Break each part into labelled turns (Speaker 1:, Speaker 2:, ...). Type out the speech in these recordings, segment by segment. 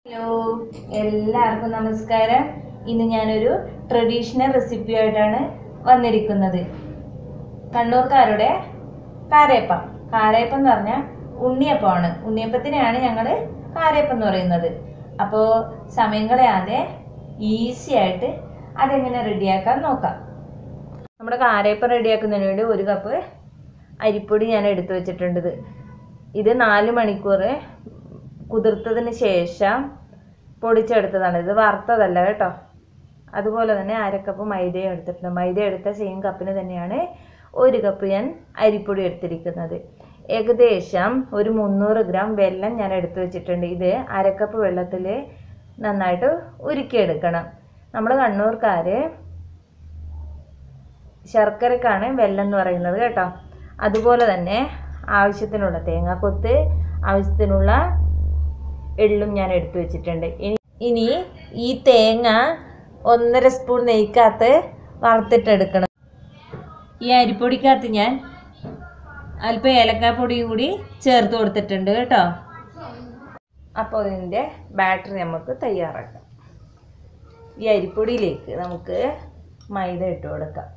Speaker 1: Hello, എല്ലാവർക്കും നമസ്കാരം. ഇന്ന് ഞാനൊരു ട്രഡീഷണൽ റെസിപ്പിയായിട്ടാണ് വന്നിരിക്കുന്നത്. കണ്ണൂർക്കാരുടെ കാരയപ്പം. കാരയപ്പം എന്ന് പറഞ്ഞാൽ ഉണ്ണിയപ്പമാണ്. ഉണ്ണിയപ്പത്തിനെയാണ് ഞങ്ങൾ കാരയപ്പം എന്ന് പറയുന്നത്. അപ്പോൾ സമയം കളയാതെ ഈസി ആയിട്ട് അതെങ്ങനെ റെഡിയാക്കാൻ നോക്കാം. നമ്മുടെ കാരയപ്പം റെഡിയാക്കുന്നതിന് വേണ്ടി 1 കപ്പ് അരിപ്പൊടി ഞാൻ എടുത്തു വെച്ചിട്ടുണ്ട്. ഇത് 4 മണിക്കൂർ കുതിർത്തതിന് ശേഷം പൊടിച്ചെടുത്തതാണ്. ഇത് വറുത്തതല്ല കേട്ടോ. അതുപോലെ തന്നെ 1/2 കപ്പ് മൈദയും എടുത്തിട്ടുണ്ട്. മൈദ എടുത്ത സെയിം കപ്പിന് തന്നെയാണ് 1 കപ്പ് ഞാൻ അരിപ്പൊടി എടുത്തിരിക്കുന്നത്. ഏകദേശം ഒരു 300 ഗ്രാം വെള്ളം ഞാൻ എടുത്തു വെച്ചിട്ടുണ്ട്. ഇത് 1/2 കപ്പ് വെള്ളത്തിൽ നന്നായിട്ട് ഉരുക്കിയെടുക്കണം. നമ്മൾ കണ്ണൂർക്കാർ ശർക്കരക്കാണ് വെള്ളം എന്ന് പറയുന്നത് കേട്ടോ. അതുപോലെ തന്നെ ആവശ്യത്തിനുള്ള തേങ്ങാക്കൊത്ത്, ആവശ്യത്തിനുള്ള എള്ളും ഞാൻ എടുത്തു വെച്ചിട്ടുണ്ട്. ഇനി ഈ തേങ്ങ 1.5 സ്പൂൺ നെയ്ക്കകത്ത് വറുത്തിട്ടെടുക്കണം. ഈ അരിപ്പൊടിക്കകത്ത് ഞാൻ അല്പം ഏലക്കാപ്പൊടിയും കൂടി ചേർത്ത് കൊടുത്തിട്ടുണ്ട് കേട്ടോ. അപ്പോൾ ഇതിൻ്റെ ബാറ്റർ നമുക്ക് തയ്യാറാക്കാം. ഈ അരിപ്പൊടിയിലേക്ക് നമുക്ക് മൈദ ഇട്ട് കൊടുക്കാം.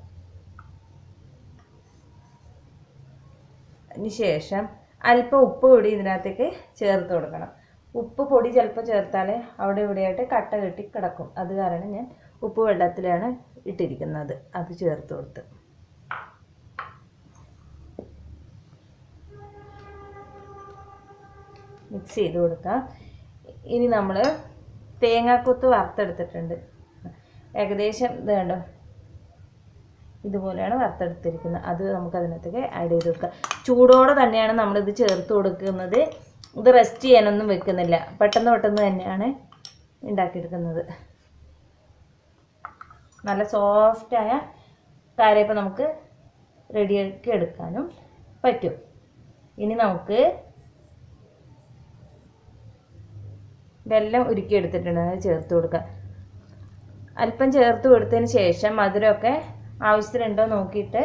Speaker 1: അതിന് ശേഷം അല്പം ഉപ്പ് കൂടി ഇതിനകത്തേക്ക് ചേർത്ത് കൊടുക്കണം. ഉപ്പ് പൊടി ചിലപ്പോൾ ചേർത്താൽ അവിടെ ഇവിടെയായിട്ട് കട്ട കെട്ടി കിടക്കും. അത് കാരണം ഞാൻ ഉപ്പ് വെള്ളത്തിലാണ് ഇട്ടിരിക്കുന്നത്. അത് ചേർത്ത് കൊടുത്ത് മിക്സ് ചെയ്ത് കൊടുക്കാം. ഇനി നമ്മൾ തേങ്ങാക്കൊത്ത് വറുത്തെടുത്തിട്ടുണ്ട്. ഏകദേശം ഇത് കണ്ടോ, ഇതുപോലെയാണ് വറുത്തെടുത്തിരിക്കുന്നത്. അത് നമുക്ക് അതിനകത്തേക്ക് ആഡ് ചെയ്ത് കൊടുക്കാം. ചൂടോടെ തന്നെയാണ് നമ്മളിത് ചേർത്ത് കൊടുക്കുന്നത്. ഇത് റെസ്റ്റ് ചെയ്യാനൊന്നും വെക്കുന്നില്ല. പെട്ടെന്ന് തന്നെയാണ് ഉണ്ടാക്കിയെടുക്കുന്നത്. നല്ല സോഫ്റ്റായ കാരയപ്പം നമുക്ക് റെഡിയാക്കി എടുക്കാനും പറ്റും. ഇനി നമുക്ക് വെള്ളം ഉരുക്കി എടുത്തിട്ടുണ്ട്, അത് ചേർത്ത് കൊടുക്കാം. അല്പം ചേർത്ത് കൊടുത്തതിന് ശേഷം മധുരമൊക്കെ ആവശ്യത്തിനുണ്ടോ നോക്കിയിട്ട്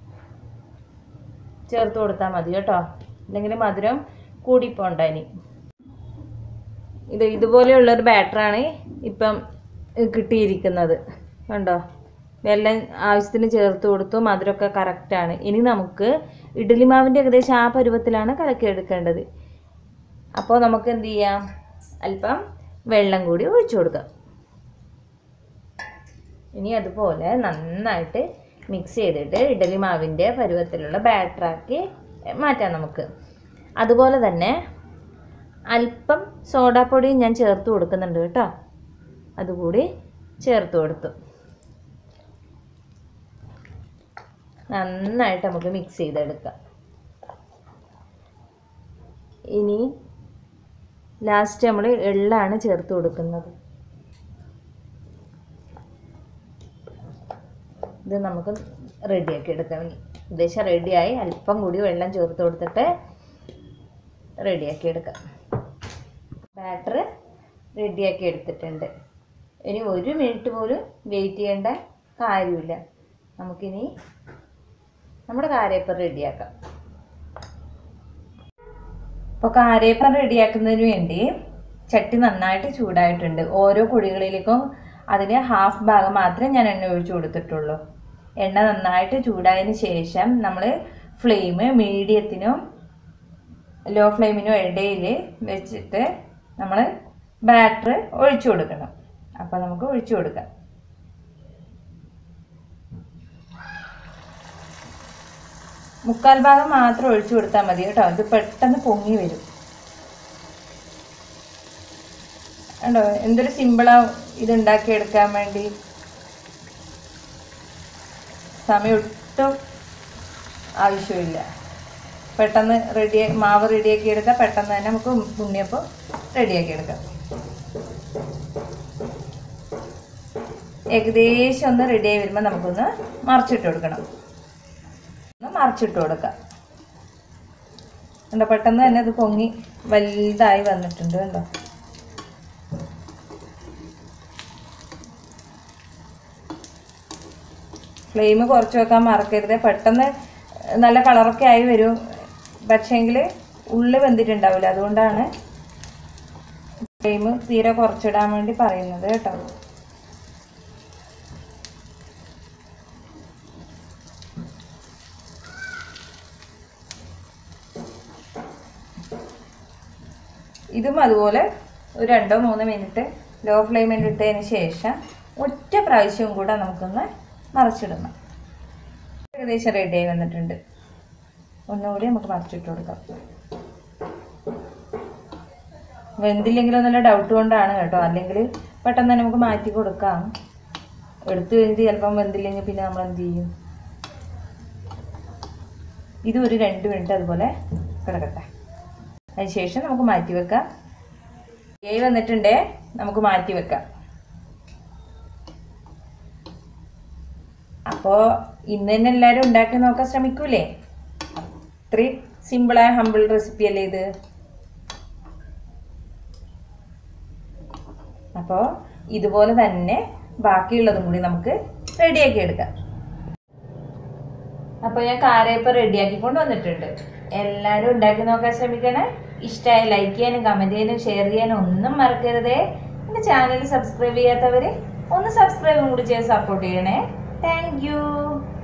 Speaker 1: ചേർത്ത് കൊടുത്താൽ മതി കേട്ടോ. അല്ലെങ്കിൽ മധുരം കൂടിപ്പോണ്ട. ഇനി ഇതുപോലെയുള്ളൊരു ബാറ്ററാണ് ഇപ്പം കിട്ടിയിരിക്കുന്നത്. കണ്ടോ, വെള്ളം ആവശ്യത്തിന് ചേർത്ത് കൊടുത്തു, മധുരമൊക്കെ കറക്റ്റാണ്. ഇനി നമുക്ക് ഇഡ്ഡലി മാവിൻ്റെ ഏകദേശം ആ പരുവത്തിലാണ് കലക്കിയെടുക്കേണ്ടത്. അപ്പോൾ നമുക്ക് എന്ത് ചെയ്യാം, അല്പം വെള്ളം കൂടി ഒഴിച്ചു കൊടുക്കാം. ഇനി അതുപോലെ നന്നായിട്ട് മിക്സ് ചെയ്തിട്ട് ഇഡ്ഡലി മാവിൻ്റെ പരുവത്തിലുള്ള ബാറ്ററാക്കി മാറ്റാം നമുക്ക്. അതുപോലെ തന്നെ അല്പം സോഡാപ്പൊടിയും ഞാൻ ചേർത്ത് കൊടുക്കുന്നുണ്ട് കേട്ടോ. അതുകൂടി ചേർത്ത് കൊടുത്തു. നന്നായിട്ട് നമുക്ക് മിക്സ് ചെയ്തെടുക്കാം. ഇനി ലാസ്റ്റ് നമ്മൾ എള്ളാണ് ചേർത്ത് കൊടുക്കുന്നത്. ഇത് നമുക്ക് റെഡിയാക്കി എടുക്കാം. ഏകദേശം റെഡിയായി. അല്പം കൂടി വെള്ളം ചേർത്ത് കൊടുത്തിട്ട് റെഡിയാക്കി എടുക്കാം. ബാറ്റർ റെഡിയാക്കി എടുത്തിട്ടുണ്ട്. ഇനി 1 മിനിറ്റ് പോലും വെയിറ്റ് ചെയ്യേണ്ട കാര്യമില്ല. നമുക്കിനി നമ്മുടെ കാരയപ്പം റെഡിയാക്കാം. അപ്പോൾ കാരയപ്പം റെഡിയാക്കുന്നതിന് വേണ്ടി ചട്ടി നന്നായിട്ട് ചൂടായിട്ടുണ്ട്. ഓരോ കുഴികളിലേക്കും അതിന് ഹാഫ് ഭാഗം മാത്രമേ ഞാൻ എണ്ണ ഒഴിച്ച് കൊടുത്തിട്ടുള്ളൂ. എണ്ണ നന്നായിട്ട് ചൂടായതിന് ശേഷം നമ്മൾ ഫ്ലെയിം മീഡിയത്തിനും ലോ ഫ്ലെയിമിനും ഇടയിൽ വെച്ചിട്ട് നമ്മൾ ബാറ്റർ ഒഴിച്ചു കൊടുക്കണം. അപ്പോൾ നമുക്ക് ഒഴിച്ചു കൊടുക്കാം. മുക്കാൽ ഭാഗം മാത്രം ഒഴിച്ചു കൊടുത്താൽ മതി കേട്ടോ. ഇത് പെട്ടെന്ന് പൊങ്ങി വരും. കണ്ടോ, എന്തൊരു സിമ്പിളാണ് ഇതുണ്ടാക്കിയെടുക്കാൻ വേണ്ടി. സമയം ഒട്ടും ആവശ്യമില്ല. പെട്ടെന്ന് മാവ് റെഡിയാക്കി എടുക്കാം. പെട്ടെന്ന് തന്നെ നമുക്ക് ഉണ്ണിയപ്പം റെഡിയാക്കി എടുക്കാം. ഏകദേശം ഒന്ന് റെഡിയായി വരുമ്പോൾ നമുക്കൊന്ന് മറിച്ചിട്ട് കൊടുക്കണം. മറിച്ചിട്ട് കൊടുക്കാം. കണ്ടോ, പെട്ടെന്ന് തന്നെ ഇത് പൊങ്ങി വലുതായി വന്നിട്ടുണ്ട്. കണ്ടോ, ഫ്ലെയിം കുറച്ച് വെക്കാൻ മറക്കരുത്. പെട്ടെന്ന് നല്ല കളറൊക്കെ ആയി വരും. പക്ഷേങ്കിൽ ഉള്ളി വെന്തിട്ടുണ്ടാവില്ല. അതുകൊണ്ടാണ് ഫ്ലെയിം തീരെ കുറച്ചിടാൻ വേണ്ടി പറയുന്നത് കേട്ടോ. ഇതും അതുപോലെ ഒരു 2-3 മിനിറ്റ് ലോ ഫ്ലെയിമിൽ ഇട്ടതിന് ശേഷം ഒറ്റ പ്രാവശ്യവും കൂടെ നമുക്കൊന്ന് മറിച്ചിടണം. ഏകദേശം റെഡിയായി വന്നിട്ടുണ്ട്. ഒന്നുകൂടി നമുക്ക് മറിച്ചിട്ട് കൊടുക്കാം. വെന്തില്ലെങ്കിലും നല്ല ഡൗട്ട് കൊണ്ടാണ് കേട്ടോ, അല്ലെങ്കിൽ പെട്ടെന്ന് തന്നെ നമുക്ക് മാറ്റി കൊടുക്കാം. എടുത്തു കഴിഞ്ഞിട്ട് ചിലപ്പം വെന്തില്ലെങ്കിൽ പിന്നെ നമ്മൾ എന്ത് ചെയ്യും? ഇത് ഒരു 2 മിനിറ്റ് അതുപോലെ കിടക്കട്ടെ. അതിനുശേഷം നമുക്ക് മാറ്റി വെക്കാം. വന്നിട്ടുണ്ടേ, നമുക്ക് മാറ്റി വെക്കാം. അപ്പോൾ ഇന്ന് തന്നെ എല്ലാവരും ഉണ്ടാക്കി നോക്കാൻ ശ്രമിക്കൂലേ? ഇത്രയും സിമ്പിളായ ഹമ്പിൾ റെസിപ്പി അല്ലേ ഇത്? അപ്പോൾ ഇതുപോലെ തന്നെ ബാക്കിയുള്ളതും കൂടി നമുക്ക് റെഡിയാക്കി എടുക്കാം. അപ്പോൾ ഞാൻ കാരയപ്പം റെഡിയാക്കിക്കൊണ്ട് വന്നിട്ടുണ്ട്. എല്ലാവരും ഉണ്ടാക്കി നോക്കാൻ ശ്രമിക്കണേ. ഇഷ്ടമായി ലൈക്ക് ചെയ്യാനും കമൻറ്റ് ചെയ്യാനും ഷെയർ ചെയ്യാനും ഒന്നും മറക്കരുതേ. എൻ്റെ ചാനൽ സബ്സ്ക്രൈബ് ചെയ്യാത്തവർ ഒന്ന് സബ്സ്ക്രൈബും കൂടി ചെയ്ത് സപ്പോർട്ട് ചെയ്യണേ. Thank U.